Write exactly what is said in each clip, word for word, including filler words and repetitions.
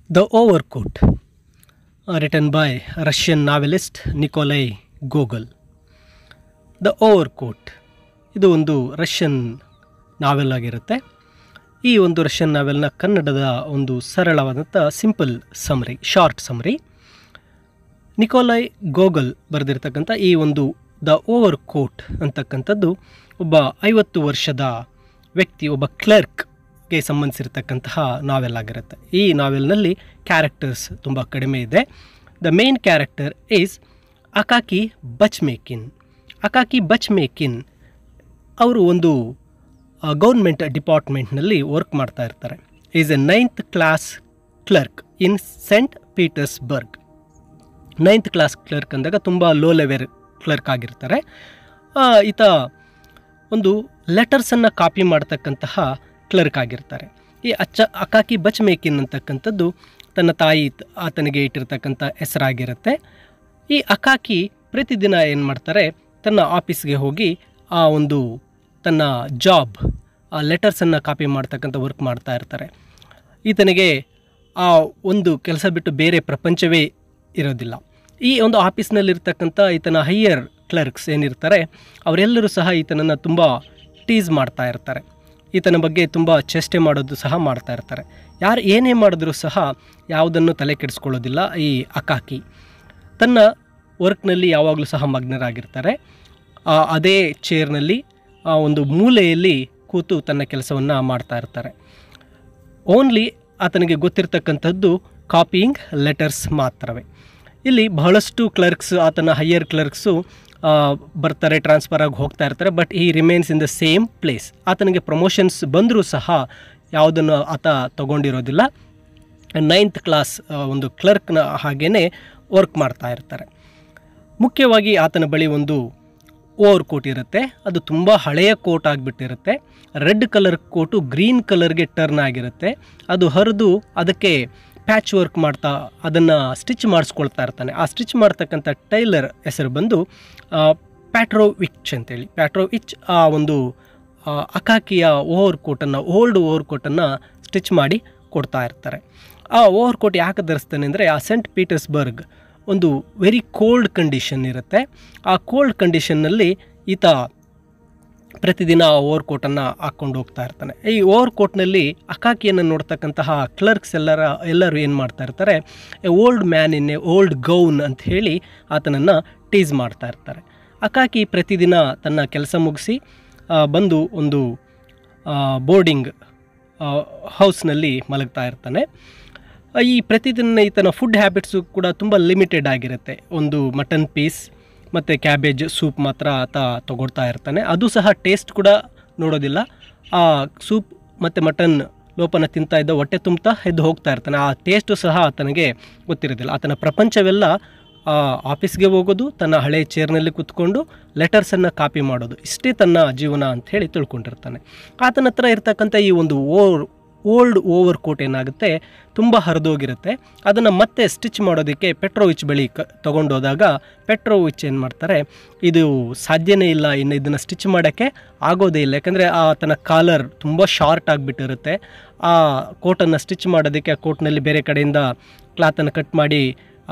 The Overcoat, uh, written by Russian novelist Nikolai Gogol. The overcoat ಇದು ಒಂದು Russian ನಾವೆಲ್ ಆಗಿರುತ್ತೆ. ಈ ಒಂದು ರಷ್ಯನ್ ನಾವೆಲ್ನ ಕನ್ನಡದ ಒಂದು ಸರಳವಾದಂಥ simple summary, short summary. Nikolai Gogol ಬರೆದಿರ್ತಕ್ಕಂಥ ಈ ಒಂದು ದ ಓವರ್ಕೋಟ್ ಅಂತಕ್ಕಂಥದ್ದು ಒಬ್ಬ ಐವತ್ತು ವರ್ಷದ ವ್ಯಕ್ತಿ, ಒಬ್ಬ ಕ್ಲರ್ಕ್ಗೆ ಸಂಬಂಧಿಸಿರ್ತಕ್ಕಂತಹ ನಾವೆಲ್ ಆಗಿರುತ್ತೆ. ಈ ನಾವೆಲ್ನಲ್ಲಿ ಕ್ಯಾರೆಕ್ಟರ್ಸ್ ತುಂಬ ಕಡಿಮೆ ಇದೆ. The main character is Akaki Bashmachkin. Akaki Bashmachkin ಅವರು ಒಂದು ಗೌರ್ಮೆಂಟ್ ಡಿಪಾರ್ಟ್ಮೆಂಟ್ನಲ್ಲಿ ವರ್ಕ್ ಮಾಡ್ತಾ ಇರ್ತಾರೆ. Is a ninth class clerk in Saint Petersburg. Ninth class clerk ಅಂದಾಗ ತುಂಬ ಲೋ ಲೆವೆಲ್ ಕ್ಲರ್ಕ್ ಆಗಿರ್ತಾರೆ. ಈತ ಒಂದು ಲೆಟರ್ಸನ್ನು ಕಾಪಿ ಮಾಡ್ತಕ್ಕಂತಹ ಕ್ಲರ್ಕ್ ಆಗಿರ್ತಾರೆ. ಈ ಅಚ್ಚ ಅಕಾಕಿ ಬಚ್ಮೇಕಿನ್ ಅಂತಕ್ಕಂಥದ್ದು ತನ್ನ ತಾಯಿ ಆತನಿಗೆ ಇಟ್ಟಿರ್ತಕ್ಕಂಥ ಹೆಸರಾಗಿರುತ್ತೆ. ಈ ಅಕಾಕಿ ಪ್ರತಿದಿನ ಏನು ಮಾಡ್ತಾರೆ, ತನ್ನ ಆಫೀಸ್ಗೆ ಹೋಗಿ ಆ ಒಂದು ತನ್ನ ಜಾಬ್, ಆ ಲೆಟರ್ಸನ್ನು ಕಾಪಿ ಮಾಡ್ತಕ್ಕಂಥ ವರ್ಕ್ ಮಾಡ್ತಾ ಇರ್ತಾರೆ. ಈತನಿಗೆ ಆ ಒಂದು ಕೆಲಸ ಬಿಟ್ಟು ಬೇರೆ ಪ್ರಪಂಚವೇ ಇರೋದಿಲ್ಲ. ಈ ಒಂದು ಆಫೀಸ್ನಲ್ಲಿರ್ತಕ್ಕಂಥ ಈತನ ಹೈಯರ್ ಕ್ಲರ್ಕ್ಸ್ ಏನಿರ್ತಾರೆ ಅವರೆಲ್ಲರೂ ಸಹ ಈತನನ್ನು ತುಂಬ ಟೀಸ್ ಮಾಡ್ತಾ ಇರ್ತಾರೆ. ಈತನ ಬಗ್ಗೆ ತುಂಬ ಚೇಷ್ಟೆ ಮಾಡೋದು ಸಹ ಮಾಡ್ತಾ ಇರ್ತಾರೆ. ಯಾರು ಏನೇ ಮಾಡಿದ್ರೂ ಸಹ ಯಾವುದನ್ನು ತಲೆ ಕೆಡಿಸ್ಕೊಳ್ಳೋದಿಲ್ಲ ಈ ಅಕಾಕಿ. ತನ್ನ ವರ್ಕ್ನಲ್ಲಿ ಯಾವಾಗಲೂ ಸಹ ಮಗ್ನರಾಗಿರ್ತಾರೆ. ಅದೇ ಚೇರ್ನಲ್ಲಿ ಆ ಒಂದು ಮೂಲೆಯಲ್ಲಿ ಕೂತು ತನ್ನ ಕೆಲಸವನ್ನು ಮಾಡ್ತಾ ಇರ್ತಾರೆ. ಓನ್ಲಿ ಆತನಿಗೆ ಗೊತ್ತಿರ್ತಕ್ಕಂಥದ್ದು ಕಾಪಿಯಿಂಗ್ ಲೆಟರ್ಸ್ ಮಾತ್ರವೇ. ಇಲ್ಲಿ ಬಹಳಷ್ಟು ಕ್ಲರ್ಕ್ಸ್, ಆತನ ಹೈಯರ್ ಕ್ಲರ್ಕ್ಸು ಬರ್ತಾರೆ, ಟ್ರಾನ್ಸ್ಫರ್ ಆಗಿ ಹೋಗ್ತಾ ಇರ್ತಾರೆ. But he remains in the same place. ಆತನಿಗೆ ಪ್ರಮೋಷನ್ಸ್ ಬಂದರೂ ಸಹ ಯಾವುದನ್ನು ಆತ ತಗೊಂಡಿರೋದಿಲ್ಲ. ನೈನ್ತ್ ಕ್ಲಾಸ್ ಒಂದು ಕ್ಲರ್ಕ್ನ ಹಾಗೇ ವರ್ಕ್ ಮಾಡ್ತಾ ಇರ್ತಾರೆ. ಮುಖ್ಯವಾಗಿ ಆತನ ಬಳಿ ಒಂದು ಓವರ್ ಕೋಟ್ ಇರುತ್ತೆ. ಅದು ತುಂಬ ಹಳೆಯ ಕೋಟ್ ಆಗಿಬಿಟ್ಟಿರುತ್ತೆ. ರೆಡ್ ಕಲರ್ ಕೋಟು ಗ್ರೀನ್ ಕಲರ್ಗೆ ಟರ್ನ್ ಆಗಿರುತ್ತೆ. ಅದು ಹರಿದು ಅದಕ್ಕೆ ಪ್ಯಾಚ್ ವರ್ಕ್ ಮಾಡ್ತಾ ಅದನ್ನು ಸ್ಟಿಚ್ ಮಾಡಿಸ್ಕೊಳ್ತಾ ಇರ್ತಾನೆ. ಆ ಸ್ಟಿಚ್ ಮಾಡ್ತಕ್ಕಂಥ ಟೈಲರ್ ಹೆಸರು ಬಂದು ಪ್ಯಾಟ್ರೋವಿಚ್ ಅಂತೇಳಿ. ಪ್ಯಾಟ್ರೋವಿಚ್ ಆ ಒಂದು ಅಕಾಕಿಯ ಓವರ್ ಕೋಟನ್ನು, ಓಲ್ಡ್ ಓವರ್ ಕೋಟನ್ನು ಸ್ಟಿಚ್ ಮಾಡಿ ಕೊಡ್ತಾ ಇರ್ತಾರೆ. ಆ ಓವರ್ ಕೋಟ್ ಯಾಕೆ ಧರಿಸ್ತಾನೆ ಅಂದರೆ, ಆ ಸೆಂಟ್ ಪೀಟರ್ಸ್ಬರ್ಗ್ ಒಂದು ವೆರಿ ಕೋಲ್ಡ್ ಕಂಡೀಷನ್ ಇರುತ್ತೆ. ಆ ಕೋಲ್ಡ್ ಕಂಡೀಷನ್ನಲ್ಲಿ ಈತ ಪ್ರತಿದಿನ ಆ ಓವರ್ ಕೋಟನ್ನು ಹಾಕ್ಕೊಂಡು ಹೋಗ್ತಾ ಇರ್ತಾನೆ. ಈ ಓವರ್ ಕೋಟ್ನಲ್ಲಿ ಅಕಾಕಿಯನ್ನು ನೋಡ್ತಕ್ಕಂತಹ ಕ್ಲರ್ಕ್ಸ್ ಎಲ್ಲರ ಎಲ್ಲರೂ ಏನು ಮಾಡ್ತಾ ಇರ್ತಾರೆ, a old man in a old gown ಅಂತ ಹೇಳಿ ಆತನನ್ನು ಟೀಸ್ ಮಾಡ್ತಾ ಇರ್ತಾರೆ. ಅಕಾಕಿ ಪ್ರತಿದಿನ ತನ್ನ ಕೆಲಸ ಮುಗಿಸಿ ಬಂದು ಒಂದು ಬೋರ್ಡಿಂಗ್ ಹೌಸ್ನಲ್ಲಿ ಮಲಗ್ತಾ ಇರ್ತಾನೆ. ಈ ಪ್ರತಿದಿನ ಈತನ ಫುಡ್ ಹ್ಯಾಬಿಟ್ಸು ಕೂಡ ತುಂಬ ಲಿಮಿಟೆಡ್ ಆಗಿರುತ್ತೆ. ಒಂದು ಮಟನ್ ಪೀಸ್ ಮತ್ತು ಕ್ಯಾಬೇಜ್ ಸೂಪ್ ಮಾತ್ರ ಆತ ತಗೊಳ್ತಾ ಇರ್ತಾನೆ. ಅದು ಸಹ ಟೇಸ್ಟ್ ಕೂಡ ನೋಡೋದಿಲ್ಲ. ಆ ಸೂಪ್ ಮತ್ತು ಮಟನ್ ಲೋಪನ ತಿಂತಾ ಇದ್ದ ಹೊಟ್ಟೆ ತುಂಬ್ತಾ ಎದ್ದು ಹೋಗ್ತಾ ಇರ್ತಾನೆ. ಆ ಟೇಸ್ಟು ಸಹ ಆತನಿಗೆ ಗೊತ್ತಿರೋದಿಲ್ಲ. ಆತನ ಪ್ರಪಂಚವೆಲ್ಲ ಆಫೀಸ್ಗೆ ಹೋಗೋದು, ತನ್ನ ಹಳೆ ಚೇರ್ನಲ್ಲಿ ಕೂತ್ಕೊಂಡು ಲೆಟರ್ಸನ್ನು ಕಾಪಿ ಮಾಡೋದು, ಇಷ್ಟೇ ತನ್ನ ಜೀವನ ಅಂಥೇಳಿ ತಿಳ್ಕೊಂಡಿರ್ತಾನೆ. ಆತನ ಹತ್ರ ಇರ್ತಕ್ಕಂಥ ಈ ಒಂದು ಓವರ್ ಓಲ್ಡ್ ಓವರ್ ಕೋಟ್ ಏನಾಗುತ್ತೆ, ತುಂಬ ಹರಿದೋಗಿರುತ್ತೆ. ಅದನ್ನು ಮತ್ತೆ ಸ್ಟಿಚ್ ಮಾಡೋದಕ್ಕೆ ಪೆಟ್ರೋವಿಚ್ ಬಳಿ ಕ ತೊಗೊಂಡೋದಾಗ ಪೆಟ್ರೋವಿಚ್ ಏನು ಮಾಡ್ತಾರೆ, ಇದು ಸಾಧ್ಯನೇ ಇಲ್ಲ, ಇನ್ನು ಇದನ್ನು ಸ್ಟಿಚ್ ಮಾಡೋಕ್ಕೆ ಆಗೋದೇ ಇಲ್ಲ. ಯಾಕಂದರೆ ಆತನ ಕಾಲರ್ ತುಂಬ ಶಾರ್ಟ್ ಆಗಿಬಿಟ್ಟಿರುತ್ತೆ. ಆ ಕೋಟನ್ನು ಸ್ಟಿಚ್ ಮಾಡೋದಕ್ಕೆ ಆ ಕೋಟ್ನಲ್ಲಿ ಬೇರೆ ಕಡೆಯಿಂದ ಕ್ಲಾತನ್ನು ಕಟ್ ಮಾಡಿ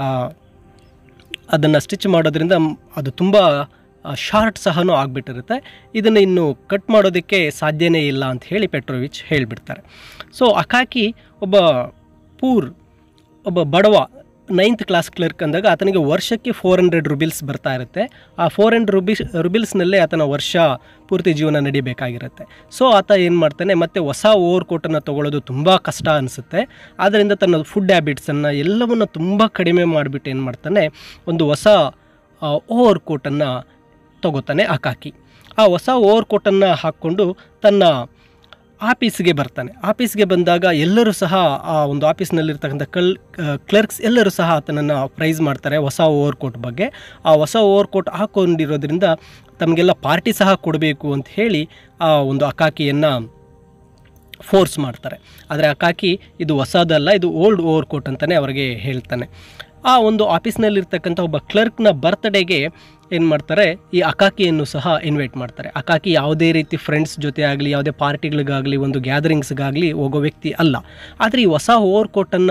ಅದನ್ನು ಸ್ಟಿಚ್ ಮಾಡೋದ್ರಿಂದ ಅದು ತುಂಬ ಶಾರ್ಟ್ ಸಹನೂ ಆಗಿಬಿಟ್ಟಿರುತ್ತೆ. ಇದನ್ನು ಇನ್ನು ಕಟ್ ಮಾಡೋದಕ್ಕೆ ಸಾಧ್ಯನೇ ಇಲ್ಲ ಅಂತ ಹೇಳಿ ಪೆಟ್ರೋವಿಚ್ ಹೇಳಿಬಿಡ್ತಾರೆ. ಸೊ ಅಕಾಕಿ ಒಬ್ಬ ಪೂರ್, ಒಬ್ಬ ಬಡವ ನೈನ್ತ್ ಕ್ಲಾಸ್ ಕ್ಲರ್ಕ್ ಅಂದಾಗ ಆತನಿಗೆ ವರ್ಷಕ್ಕೆ ಫೋರ್ ಹಂಡ್ರೆಡ್ ರುಬಿಲ್ಸ್ ಬರ್ತಾ ಇರುತ್ತೆ. ಆ ಫೋರ್ ಹಂಡ್ರೆಡ್ ರುಬಿಸ್ ರುಬಿಲ್ಸ್ನಲ್ಲೇ ಆತನ ವರ್ಷ ಪೂರ್ತಿ ಜೀವನ ನಡಿಬೇಕಾಗಿರುತ್ತೆ. ಸೊ ಆತ ಏನು ಮಾಡ್ತಾನೆ, ಮತ್ತೆ ಹೊಸ ಓವರ್ ಕೋಟನ್ನು ತೊಗೊಳ್ಳೋದು ತುಂಬ ಕಷ್ಟ ಅನಿಸುತ್ತೆ. ಆದ್ದರಿಂದ ತನ್ನ ಫುಡ್ ಹ್ಯಾಬಿಟ್ಸನ್ನು ಎಲ್ಲವನ್ನು ತುಂಬ ಕಡಿಮೆ ಮಾಡಿಬಿಟ್ಟು ಏನು ಮಾಡ್ತಾನೆ, ಒಂದು ಹೊಸ ಓವರ್ ಕೋಟನ್ನು ತಗೋತಾನೆ ಅಕಾಕಿ. ಆ ಹೊಸ ಓವರ್ ಕೋಟನ್ನು ಹಾಕ್ಕೊಂಡು ತನ್ನ ಆಫೀಸ್ಗೆ ಬರ್ತಾನೆ. ಆಫೀಸ್ಗೆ ಬಂದಾಗ ಎಲ್ಲರೂ ಸಹ ಆ ಒಂದು ಆಫೀಸ್ನಲ್ಲಿರ್ತಕ್ಕಂಥ ಕಲ್ ಕ್ಲರ್ಕ್ಸ್ ಎಲ್ಲರೂ ಸಹ ಆತನನ್ನು ಪ್ರೈಸ್ ಮಾಡ್ತಾರೆ ಹೊಸ ಓವರ್ ಕೋಟ್ ಬಗ್ಗೆ. ಆ ಹೊಸ ಓವರ್ ಕೋಟ್ ಹಾಕ್ಕೊಂಡಿರೋದ್ರಿಂದ ತಮಗೆಲ್ಲ ಪಾರ್ಟಿ ಸಹ ಕೊಡಬೇಕು ಅಂತ ಹೇಳಿ ಆ ಒಂದು ಅಕಾಕಿಯನ್ನು ಫೋರ್ಸ್ ಮಾಡ್ತಾರೆ. ಆದರೆ ಅಕಾಕಿ ಇದು ಹೊಸದಲ್ಲ, ಇದು ಓಲ್ಡ್ ಓವರ್ ಕೋಟ್ ಅಂತಲೇ ಅವರಿಗೆ ಹೇಳ್ತಾನೆ. ಆ ಒಂದು ಆಫೀಸ್ನಲ್ಲಿರ್ತಕ್ಕಂಥ ಒಬ್ಬ ಕ್ಲರ್ಕ್ನ ಬರ್ತ್ಡೇಗೆ ಏನು ಮಾಡ್ತಾರೆ, ಈ ಅಕಾಕಿಯನ್ನು ಸಹ ಇನ್ವೈಟ್ ಮಾಡ್ತಾರೆ. ಅಕಾಕಿ ಯಾವುದೇ ರೀತಿ ಫ್ರೆಂಡ್ಸ್ ಜೊತೆ ಆಗಲಿ, ಯಾವುದೇ ಪಾರ್ಟಿಗಳಿಗಾಗಲಿ, ಒಂದು ಗ್ಯಾದರಿಂಗ್ಸ್ಗಾಗಲಿ ಹೋಗೋ ವ್ಯಕ್ತಿ ಅಲ್ಲ. ಆದರೆ ಈ ಹೊಸ ಓವರ್ ಕೋಟನ್ನು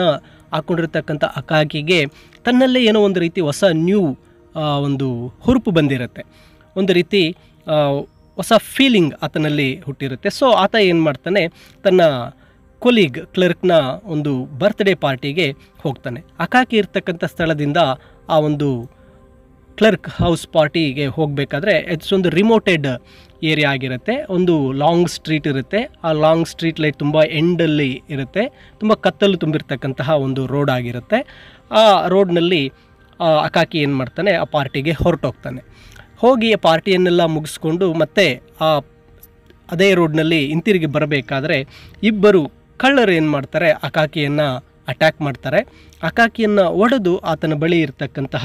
ಹಾಕ್ಕೊಂಡಿರ್ತಕ್ಕಂಥ ಅಕಾಕಿಗೆ ತನ್ನಲ್ಲೇ ಏನೋ ಒಂದು ರೀತಿ ಹೊಸ ನ್ಯೂ ಒಂದು ಹುರುಪು ಬಂದಿರುತ್ತೆ, ಒಂದು ರೀತಿ ಹೊಸ ಫೀಲಿಂಗ್ ಆತನಲ್ಲಿ ಹುಟ್ಟಿರುತ್ತೆ. ಸೊ ಆತ ಏನು ಮಾಡ್ತಾನೆ, ತನ್ನ ಕೊಲೀಗ್ ಕ್ಲರ್ಕ್ನ ಒಂದು ಬರ್ತ್ಡೇ ಪಾರ್ಟಿಗೆ ಹೋಗ್ತಾನೆ. ಅಕಾಕಿ ಇರ್ತಕ್ಕಂಥ ಸ್ಥಳದಿಂದ ಆ ಒಂದು ಕ್ಲರ್ಕ್ ಹೌಸ್ ಪಾರ್ಟಿಗೆ ಹೋಗಬೇಕಾದ್ರೆ ಇಟ್ಸ್ ಒಂದು ರಿಮೋಟೆಡ್ ಏರಿಯಾ ಆಗಿರುತ್ತೆ. ಒಂದು ಲಾಂಗ್ ಸ್ಟ್ರೀಟ್ ಇರುತ್ತೆ, ಆ ಲಾಂಗ್ ಸ್ಟ್ರೀಟ್ ಲೈಟ್ ತುಂಬ ಎಂಡಲ್ಲಿ ಇರುತ್ತೆ, ತುಂಬ ಕತ್ತಲು ತುಂಬಿರ್ತಕ್ಕಂತಹ ಒಂದು ರೋಡ್ ಆಗಿರುತ್ತೆ. ಆ ರೋಡ್ನಲ್ಲಿ ಅಕಾಕಿ ಏನು ಮಾಡ್ತಾನೆ, ಆ ಪಾರ್ಟಿಗೆ ಹೊರಟೋಗ್ತಾನೆ. ಹೋಗಿ ಆ ಪಾರ್ಟಿಯನ್ನೆಲ್ಲ ಮುಗಿಸ್ಕೊಂಡು ಮತ್ತೆ ಆ ಅದೇ ರೋಡ್ನಲ್ಲಿ ಹಿಂತಿರುಗಿ ಬರಬೇಕಾದ್ರೆ ಇಬ್ಬರು ಕಳ್ಳರು ಏನು ಮಾಡ್ತಾರೆ, ಅಕಾಕಿಯನ್ನು ಅಟ್ಯಾಕ್ ಮಾಡ್ತಾರೆ. ಅಕಾಕಿಯನ್ನು ಒಡೆದು ಆತನ ಬಳಿ ಇರತಕ್ಕಂತಹ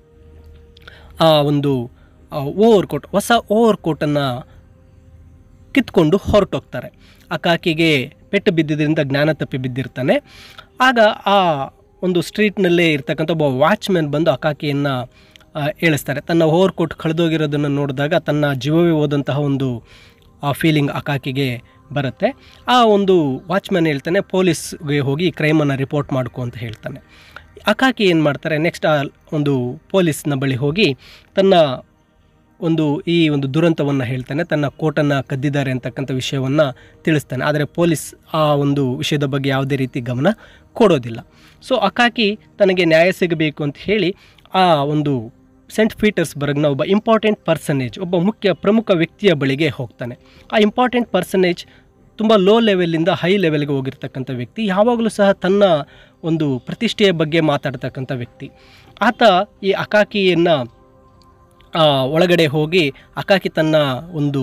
ಆ ಒಂದು ಓವರ್ ಕೋಟ್, ಹೊಸ ಓವರ್ ಕೋಟನ್ನು ಕಿತ್ಕೊಂಡು ಹೊರಟೋಗ್ತಾರೆ. ಅಕಾಕಿಗೆ ಪೆಟ್ಟು ಬಿದ್ದಿದ್ದರಿಂದ ಜ್ಞಾನ ತಪ್ಪಿ ಬಿದ್ದಿರ್ತಾನೆ. ಆಗ ಆ ಒಂದು ಸ್ಟ್ರೀಟ್ನಲ್ಲೇ ಇರ್ತಕ್ಕಂಥ ಒಬ್ಬ ವಾಚ್ಮ್ಯಾನ್ ಬಂದು ಅಕಾಕಿಯನ್ನು ಹೇಳಿಸ್ತಾರೆ. ತನ್ನ ಓವರ್ ಕೋಟ್ ಕಳೆದೋಗಿರೋದನ್ನು ನೋಡಿದಾಗ ತನ್ನ ಜೀವವೇ ಹೋದಂತಹ ಒಂದು ಆ ಫೀಲಿಂಗ್ ಅಕಾಕಿಗೆ ಬರುತ್ತೆ. ಆ ಒಂದು ವಾಚ್ಮ್ಯಾನ್ ಹೇಳ್ತಾನೆ, ಪೊಲೀಸ್ಗೆ ಹೋಗಿ ಕ್ರೈಮನ್ನು ರಿಪೋರ್ಟ್ ಮಾಡ್ಕೊ ಅಂತ ಹೇಳ್ತಾನೆ. ಅಕಾಕಿ ಏನು ಮಾಡ್ತಾರೆ, ನೆಕ್ಸ್ಟ್ ಆ ಒಂದು ಪೊಲೀಸ್ನ ಬಳಿ ಹೋಗಿ ತನ್ನ ಒಂದು ಈ ಒಂದು ದುರಂತವನ್ನು ಹೇಳ್ತಾನೆ, ತನ್ನ ಕೋಟನ್ನು ಕದ್ದಿದ್ದಾರೆ ಅಂತಕ್ಕಂಥ ವಿಷಯವನ್ನು ತಿಳಿಸ್ತಾನೆ. ಆದರೆ ಪೊಲೀಸ್ ಆ ಒಂದು ವಿಷಯದ ಬಗ್ಗೆ ಯಾವುದೇ ರೀತಿ ಗಮನ ಕೊಡೋದಿಲ್ಲ. ಸೊ ಅಕಾಕಿ ತನಗೆ ನ್ಯಾಯ ಸಿಗಬೇಕು ಅಂತ ಹೇಳಿ ಆ ಒಂದು ಸೆಂಟ್ ಪೀಟರ್ಸ್ಬರ್ಗ್ನ ಒಬ್ಬ ಇಂಪಾರ್ಟೆಂಟ್ ಪರ್ಸನೇಜ್, ಒಬ್ಬ ಮುಖ್ಯ ಪ್ರಮುಖ ವ್ಯಕ್ತಿಯ ಬಳಿಗೆ ಹೋಗ್ತಾನೆ. ಆ ಇಂಪಾರ್ಟೆಂಟ್ ಪರ್ಸನೇಜ್ ತುಂಬ ಲೋ ಲೆವೆಲಿಂದ ಹೈ ಲೆವೆಲ್ಗೆ ಹೋಗಿರ್ತಕ್ಕಂಥ ವ್ಯಕ್ತಿ, ಯಾವಾಗಲೂ ಸಹ ತನ್ನ ಒಂದು ಪ್ರತಿಷ್ಠೆಯ ಬಗ್ಗೆ ಮಾತಾಡ್ತಕ್ಕಂಥ ವ್ಯಕ್ತಿ. ಆತ ಈ ಅಕಾಕಿಯನ್ನು ಒಳಗಡೆ ಹೋಗಿ ಅಕಾಕಿ ತನ್ನ ಒಂದು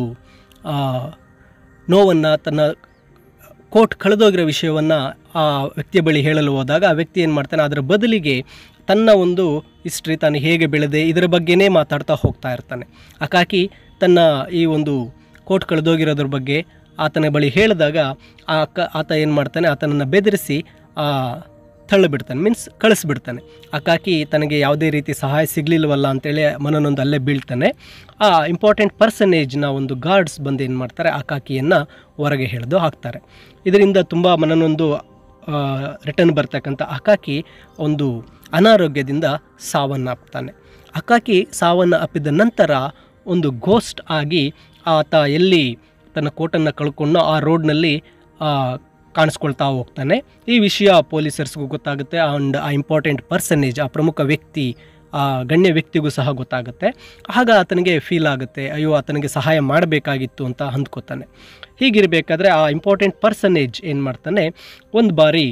ನೋವನ್ನು, ತನ್ನ ಕೋಟ್ ಕಳೆದೋಗಿರೋ ವಿಷಯವನ್ನು ಆ ವ್ಯಕ್ತಿಯ ಬಳಿ ಹೇಳಲು ಹೋದಾಗ ಆ ವ್ಯಕ್ತಿ ಏನು ಮಾಡ್ತಾನೆ, ಅದರ ಬದಲಿಗೆ ತನ್ನ ಒಂದು ಹಿಸ್ಟ್ರಿ, ತಾನು ಹೇಗೆ ಬೆಳೆದೆ ಇದರ ಬಗ್ಗೆನೇ ಮಾತಾಡ್ತಾ ಹೋಗ್ತಾ ಇರ್ತಾನೆ. ಅಕಾಕಿ ತನ್ನ ಈ ಒಂದು ಕೋಟ್ ಕಳೆದೋಗಿರೋದ್ರ ಬಗ್ಗೆ ಆತನ ಬಳಿ ಹೇಳಿದಾಗ ಆ ಅಕ್ಕ ಆತ ಏನು ಮಾಡ್ತಾನೆ, ಆತನನ್ನು ಬೆದರಿಸಿ ತಳ್ಳಿಬಿಡ್ತಾನೆ, ಮೀನ್ಸ್ ಕಳಿಸ್ಬಿಡ್ತಾನೆ. ಅಕಾಕಿ ತನಗೆ ಯಾವುದೇ ರೀತಿ ಸಹಾಯ ಸಿಗಲಿಲ್ಲವಲ್ಲ ಅಂತೇಳಿ ಮನನೊಂದು ಅಲ್ಲೇ ಬೀಳ್ತಾನೆ. ಆ ಇಂಪಾರ್ಟೆಂಟ್ ಪರ್ಸನೇಜ್ನ ಒಂದು ಗಾರ್ಡ್ಸ್ ಬಂದು ಏನು ಮಾಡ್ತಾರೆ, ಅಕಾಕಿಯನ್ನು ಹೊರಗೆ ಎಳೆದು ಹಾಕ್ತಾರೆ. ಇದರಿಂದ ತುಂಬ ಮನನೊಂದು ರಿಟರ್ನ್ ಬರ್ತಕ್ಕಂಥ ಅಕಾಕಿ ಒಂದು ಅನಾರೋಗ್ಯದಿಂದ ಸಾವನ್ನಪ್ತಾನೆ. ಅಕಾಕಿ ಸಾವನ್ನು ಅಪ್ಪಿದ ನಂತರ ಒಂದು ಗೋಸ್ಟ್ ಆಗಿ ಆತ ಎಲ್ಲಿ ತನ್ನ ಕೋಟನ್ನು ಕಳ್ಕೊಂಡು ಆ ರೋಡ್ನಲ್ಲಿ ಕಾಣಿಸ್ಕೊಳ್ತಾ ಹೋಗ್ತಾನೆ. ಈ ವಿಷಯ ಪೊಲೀಸರ್ಸ್ಗೂ ಗೊತ್ತಾಗುತ್ತೆ, ಆ್ಯಂಡ್ ಆ ಇಂಪಾರ್ಟೆಂಟ್ ಪರ್ಸನೇಜ್, ಆ ಪ್ರಮುಖ ವ್ಯಕ್ತಿ, ಆ ಗಣ್ಯ ವ್ಯಕ್ತಿಗೂ ಸಹ ಗೊತ್ತಾಗುತ್ತೆ. ಆಗ ಆತನಿಗೆ ಫೀಲ್ ಆಗುತ್ತೆ, ಅಯ್ಯೋ ಆತನಿಗೆ ಸಹಾಯ ಮಾಡಬೇಕಾಗಿತ್ತು ಅಂತ ಅಂದ್ಕೋತಾನೆ. ಹೀಗಿರಬೇಕಾದ್ರೆ ಆ ಇಂಪಾರ್ಟೆಂಟ್ ಪರ್ಸನೇಜ್ ಏನು ಮಾಡ್ತಾನೆ, ಒಂದು ಬಾರಿ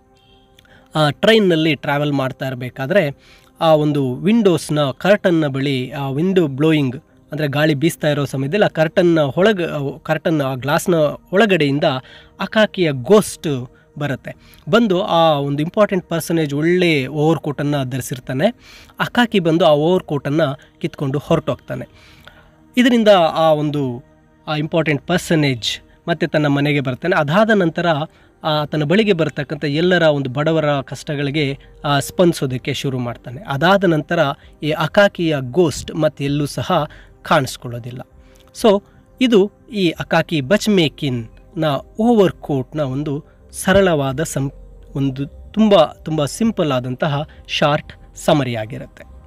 ಆ ಟ್ರೈನ್ನಲ್ಲಿ ಟ್ರಾವೆಲ್ ಮಾಡ್ತಾ ಇರಬೇಕಾದ್ರೆ ಆ ಒಂದು ವಿಂಡೋಸ್ನ ಕರ್ಟನ್ನ ಬಳಿ ಆ ವಿಂಡೋ ಬ್ಲೋಯಿಂಗ್ ಅಂದರೆ ಗಾಳಿ ಬೀಸ್ತಾ ಇರೋ ಸಮಯದಲ್ಲಿ ಆ ಕರ್ಟನ್ನ ಒಳಗೆ ಕರ್ಟನ್ ಆ ಗ್ಲಾಸ್ನ ಒಳಗಡೆಯಿಂದ ಅಕಾಕಿಯ ಗೋಸ್ಟ್ ಬರುತ್ತೆ. ಬಂದು ಆ ಒಂದು ಇಂಪಾರ್ಟೆಂಟ್ ಪರ್ಸನೇಜ್ ಒಳ್ಳೆ ಓವರ್ ಕೋಟನ್ನು ಧರಿಸಿರ್ತಾನೆ. ಅಕಾಕಿ ಬಂದು ಆ ಓವರ್ ಕೋಟನ್ನು ಕಿತ್ಕೊಂಡು ಹೊರಟೋಗ್ತಾನೆ. ಇದರಿಂದ ಆ ಒಂದು ಆ ಇಂಪಾರ್ಟೆಂಟ್ ಪರ್ಸನೇಜ್ ಮತ್ತೆ ತನ್ನ ಮನೆಗೆ ಬರ್ತಾನೆ. ಅದಾದ ನಂತರ ತನ್ನ ಬಳಿಗೆ ಬರತಕ್ಕಂಥ ಎಲ್ಲರ ಒಂದು ಬಡವರ ಕಷ್ಟಗಳಿಗೆ ಸ್ಪಂದಿಸೋದಕ್ಕೆ ಶುರು ಮಾಡ್ತಾನೆ. ಅದಾದ ನಂತರ ಈ ಅಕಾಕಿಯ ಗೋಸ್ಟ್ ಮತ್ತೆ ಎಲ್ಲೂ ಸಹ ಕಾಣಿಸ್ಕೊಳ್ಳೋದಿಲ್ಲ. ಸೊ ಇದು ಈ ಅಕಾಕಿ ಬಚ್ಮೇಕಿನ್ನ ಓವರ್ ಕೋಟ್ನ ಒಂದು ಸರಳವಾದ ಸಂ ಒಂದು ತುಂಬ ತುಂಬ ಸಿಂಪಲ್ ಆದಂತಹ ಶಾರ್ಟ್ ಸಮರಿ ಆಗಿರುತ್ತೆ.